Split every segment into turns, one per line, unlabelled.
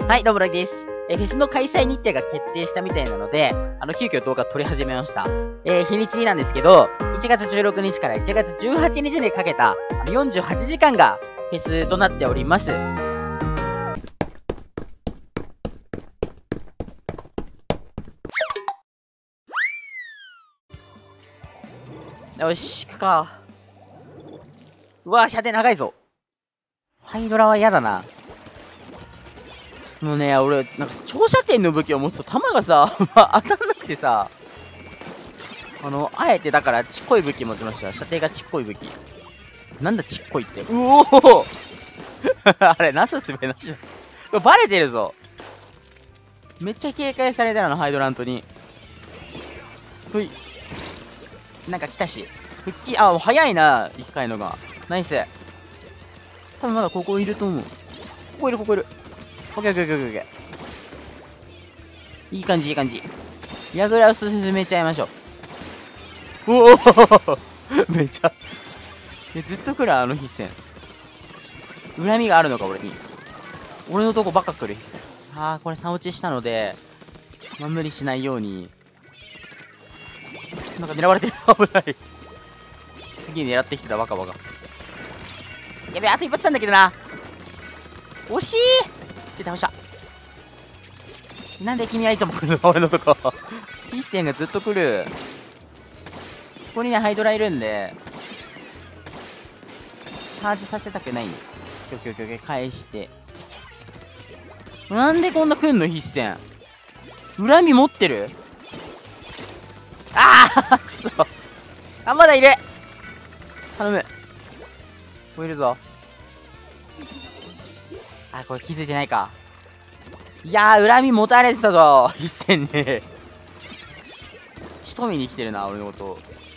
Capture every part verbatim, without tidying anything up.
はい、どうも、ライです。えー、フェスの開催日程が決定したみたいなので、あの、急遽動画撮り始めました。えー、日にちなんですけど、いちがつじゅうろくにちからいちがつじゅうはちにちにかけた、あのよんじゅうはちじかんがフェスとなっております。よし、行くか。うわぁ、射程長いぞ。ハイドラは嫌だな。もうね、俺、なんか長射程の武器を持つと弾がさ、当たんなくてさ、あの、あえてだからちっこい武器持ちました。射程がちっこい武器。なんだちっこいって。うおーあれ、なすすべなしだ。これバレてるぞ。めっちゃ警戒されたよな、ハイドラントに。ふい。なんか来たし。復帰、あ、もう早いな、生き返るのが。ナイス。多分まだここいると思う。ここいる、ここいる。オッケーオッケーオッケーオッケー。いい感じ、いい感じ。矢倉を進めちゃいましょう。おおめっちゃ。ずっと来る、あの必戦。恨みがあるのか、俺に。俺のとこばっか来る必戦。あー、これさん落ちしたので、まあ、無理しないように。なんか狙われてる。危ない。次狙ってきてた、バカバカ。やべえ、あと一発なんだけどな。惜しいで、倒した。なんで君はいつも来るの俺のとこ。必戦がずっと来る。ここにね、ハイドラいるんで、チャージさせたくないんで。オッケーオッケーオッケー、返して。なんでこんな来んの必戦。恨み持ってるああくそ。あ、まだいる頼む。ここいるぞ。あ、これ気づいてないか。いやー、恨み持たれてたぞ必戦ね。仕留めに来てるな、俺のこと。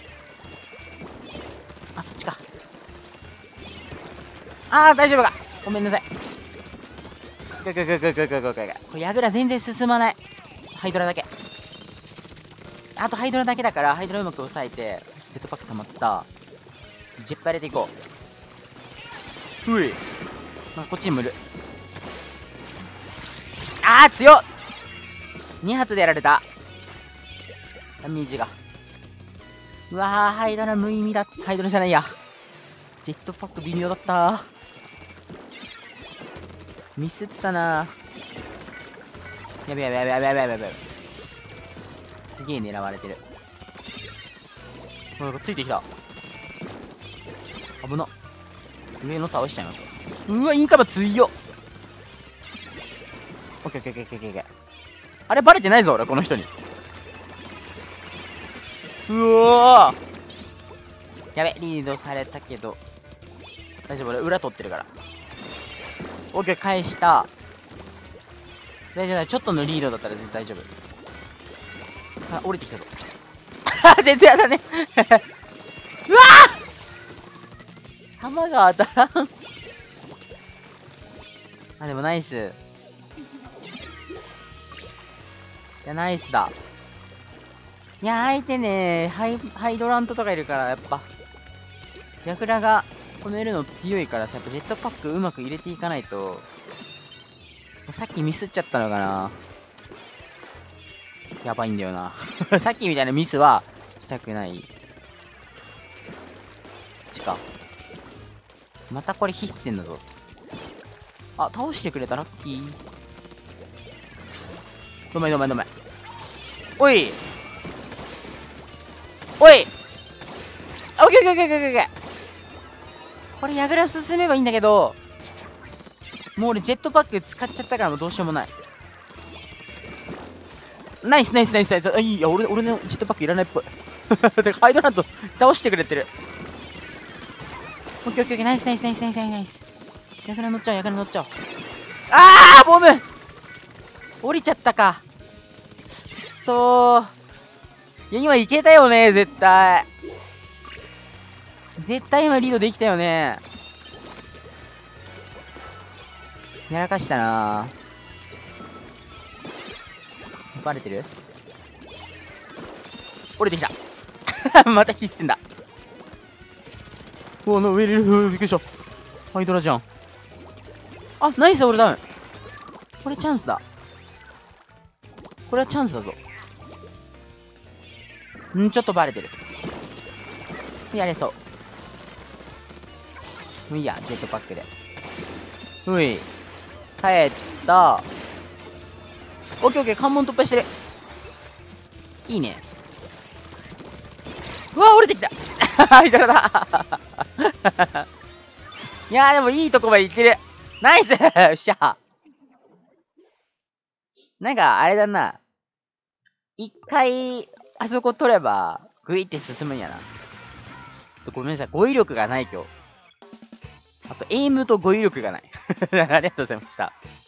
あ、そっちか。あー、大丈夫か。ごめんなさい。これ、矢倉全然進まない。ハイドラだけ。あとハイドラだけだから、ハイドラうまく抑えて、セットパック溜まった。ジェッパ入れていこう。ふい。なんかこっちにもいる。あー、強っ !に 発でやられた。ダメージが。うわー、ハイドラ無意味だ。ハイドラじゃないや。ジェットパック微妙だったミスったなー。やべやべやべやべやべやべやべ。すげえ狙われてる。なんかついてきた。危な。上の倒しちゃいます。うわ、インカム強っ。オッケーオッケーオッケーオッケー。あれバレてないぞ、俺、この人に。うおーやべ、リードされたけど。大丈夫、俺、裏取ってるから。オッケー、返した。大丈夫だ、ちょっとのリードだったら全然大丈夫。あ、降りてきたぞ。全然やだね。うわー弾が当たらん。あ、でもナイス。いや、ナイスだ。いや、相手ね、ハイ、ハイドラントとかいるから、やっぱ、ヤクラが止めるの強いからさ、やっぱジェットパックうまく入れていかないと、さっきミスっちゃったのかな。やばいんだよな。さっきみたいなミスはしたくない。こっちか。またこれ必戦だぞ。あ、倒してくれたラッキー。ごめんごめんごめん。おいおいオッケーオッケーオッケーオッケーオッケー。これ矢倉進めばいいんだけど、もう俺ジェットパック使っちゃったからもうどうしようもない。ナイスナイスナイスナイス。あ、いいや、俺、俺のジェットパックいらないっぽい。で、ハイドラント倒してくれてる。オッケーオッケーオッケー、ナイスナイスナイスナイスナイス。矢倉乗っちゃう、矢倉乗っちゃおう。あー、ボム降りちゃったか。くそー。いや、今いけたよね、絶対。絶対今リードできたよね。やらかしたなぁ。バレてる？降りてきた。また必戦だ。おの上にいる。びっくりした。ハイドラじゃん。あ、ナイス、俺ダウン。 これチャンスだ。これはチャンスだぞ。んちょっとバレてる。やれそう。いいや、ジェットパックで。うい。帰った。オッケーオッケー、関門突破してる。いいね。うわ、降りてきた。いただ。いやー、でもいいとこまで行ってる。ナイスよっしゃ。なんか、あれだな。一回、あそこ取れば、グイって進むんやな。ちょっとごめんなさい。語彙力がない今日。あと、エイムと語彙力がない。ありがとうございました。